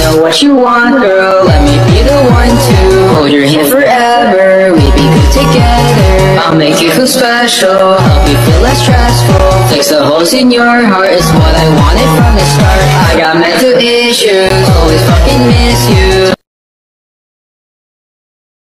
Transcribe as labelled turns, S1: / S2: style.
S1: know what you want, girl, let me be the one to hold your hand forever. We be good together, I'll make you feel special, help you feel less stressful, fix the holes in your heart, it's what I wanted from the start. I got mental issues, always fucking miss you.